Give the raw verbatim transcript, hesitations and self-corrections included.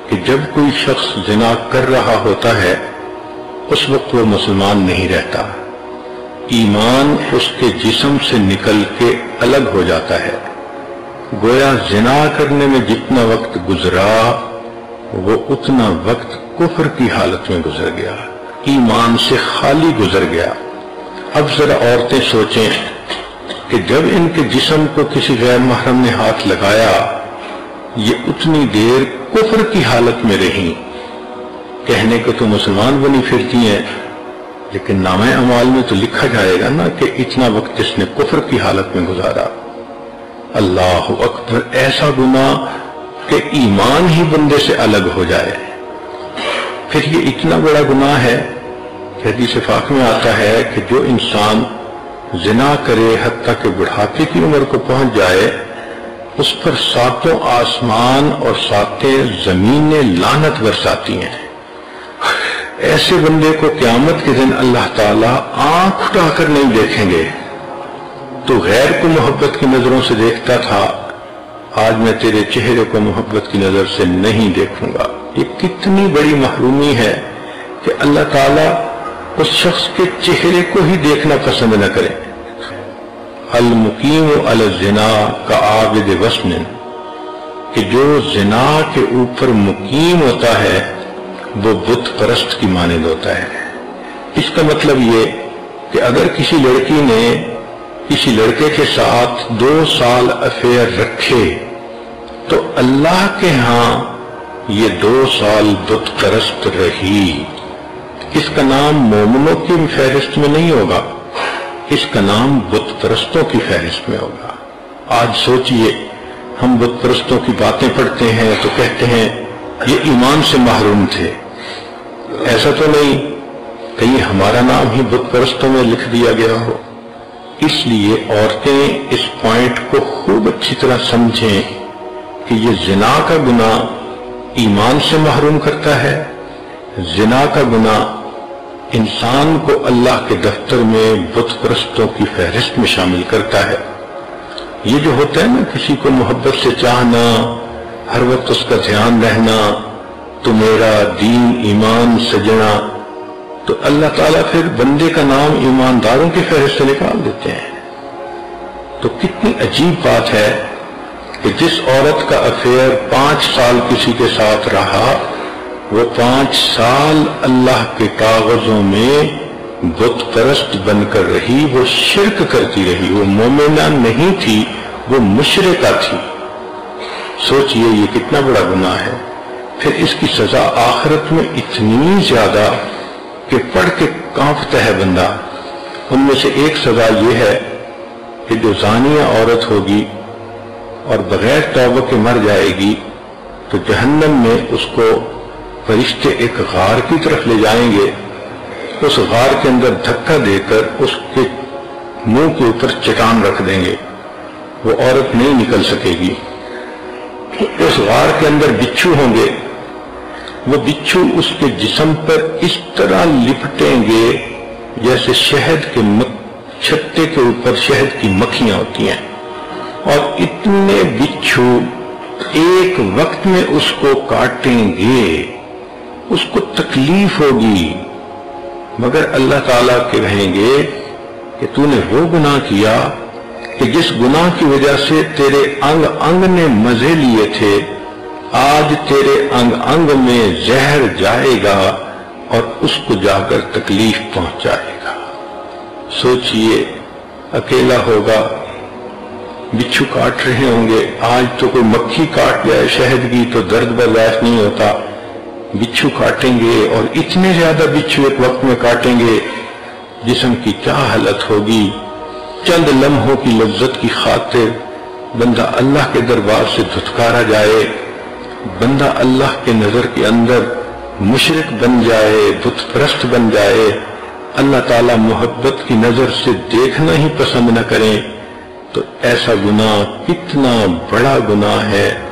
کہ جب کوئی شخص زنا کر رہا ہوتا ہے اس وقت وہ مسلمان نہیں رہتا، ایمان اس کے جسم سے نکل کے الگ ہو جاتا ہے، گویا زنا کرنے میں جتنا وقت گزرا وہ اتنا وقت کفر کی حالت میں گزر گیا، ایمان سے خالی گزر گیا۔ اب ذرا عورتیں سوچیں کہ جب ان کے جسم کو کسی غیر محرم نے ہاتھ لگایا یہ اتنی دیر کفر کی حالت میں رہی، کہنے کو تو مسلمان بنی پھرتی ہیں لیکن نامہ اعمال میں تو لکھا جائے گا نا کہ اتنا وقت اس نے کفر کی حالت میں گزارا۔ اللہ اکبر، ایسا گناہ کہ ایمان ہی بندے سے الگ ہو جائے، پھر یہ اتنا بڑا گناہ ہے کہ حدیث پاک میں آتا ہے کہ جو انسان زنا کرے حتیٰ کہ بڑھاپے کی عمر کو پہنچ جائے اس پر ساتوں آسمان اور ساتیں زمینیں لعنت برساتی ہیں۔ ایسے بندے کو قیامت کے دن اللہ تعالیٰ آنکھ اٹھا کر نہیں دیکھیں گے، تو غیر کو محبت کی نظروں سے دیکھتا تھا، آج میں تیرے چہرے کو محبت کی نظر سے نہیں دیکھوں گا۔ یہ کتنی بڑی محرومی ہے کہ اللہ تعالیٰ اس شخص کے چہرے کو ہی دیکھنا پسند نہ کرے۔ المقیم علی الزنا کا عابد وسن، کہ جو زنا کے اوپر مقیم ہوتا ہے وہ بت پرست کی مانند ہوتا ہے۔ اس کا مطلب یہ کہ اگر کسی لڑکی نے کسی لڑکے کے ساتھ دو سال افیئر رکھے تو اللہ کے ہاں یہ دو سال بت پرست رہی، اس کا نام مومنوں کی فہرست میں نہیں ہوگا، اس کا نام بت پرستوں کی فہرست میں ہوگا۔ آج سوچئے ہم بت پرستوں کی باتیں پڑھتے ہیں تو کہتے ہیں یہ ایمان سے محروم تھے، ایسا تو نہیں کہیں ہمارا نام ہی بت پرستوں میں لکھ دیا گیا ہو۔ اس لیے عورتیں اس پوائنٹ کو خوب اچھی طرح سمجھیں کہ یہ زنا کا گناہ ایمان سے محروم کرتا ہے، زنا کا گناہ انسان کو اللہ کے دفتر میں بت پرستوں کی فہرست میں شامل کرتا ہے۔ یہ جو ہوتا ہے نا کسی کو محبت سے چاہنا، ہر وقت اس کا دھیان رہنا، تو میرا دین ایمان سجنا، تو اللہ تعالیٰ پھر بندے کا نام ایمانداروں کی فہرست سے نکال دیتے ہیں۔ تو کتنی عجیب بات ہے کہ جس عورت کا افیئر پانچ سال کسی کے ساتھ رہا وہ پانچ سال اللہ کے کاغذوں میں بت پرست بن کر رہی، وہ شرک کرتی رہی، وہ مومنہ نہیں تھی، وہ مشرکہ تھی۔ سوچئے یہ کتنا بڑا گناہ ہے۔ پھر اس کی سزا آخرت میں اتنی زیادہ کہ پڑھ کے کانپتا ہے بندہ۔ ان میں سے ایک سزا یہ ہے کہ جو زانیہ عورت ہوگی اور بغیر توبہ کے مر جائے گی تو جہنم میں اس کو فرشتے ایک غار کی طرف لے جائیں گے، اس غار کے اندر دھکا دے کر اس کے منہ کے اوپر چٹان رکھ دیں گے، وہ عورت نہیں نکل سکے گی۔ اس غار کے اندر بچھو ہوں گے، وہ بچھو اس کے جسم پر اس طرح لپٹیں گے جیسے شہد کے چھتے کے اوپر شہد کی مکھیاں ہوتی ہیں، اور اتنے بچھو ایک وقت میں اس کو کاٹیں گے، اس کو تکلیف ہوگی، مگر اللہ تعالیٰ کے کہیں گے کہ تو نے وہ گناہ کیا کہ جس گناہ کی وجہ سے تیرے انگ انگ نے مزے لیے تھے، آج تیرے انگ انگ میں زہر جائے گا اور اس کو جا کر تکلیف پہنچائے گا۔ سوچئے اکیلا ہوگا، بچھو کاٹ رہے ہوں گے، آج تو کوئی مکھی کاٹ جائے شہد کی تو درد برداشت نہیں ہوتا، بچھو کاٹیں گے اور اتنے زیادہ بچھو ایک وقت میں کاٹیں گے، جسم کی کیا حالت ہوگی۔ چند لمحوں کی لذت کی خاطر بندہ اللہ کے دربار سے دھتکارا جائے، بندہ اللہ کے نظر کے اندر مشرک بن جائے، بت پرست بن جائے، اللہ تعالیٰ محبت کی نظر سے دیکھنا ہی پسند نہ کریں، تو ایسا گناہ کتنا بڑا گناہ ہے۔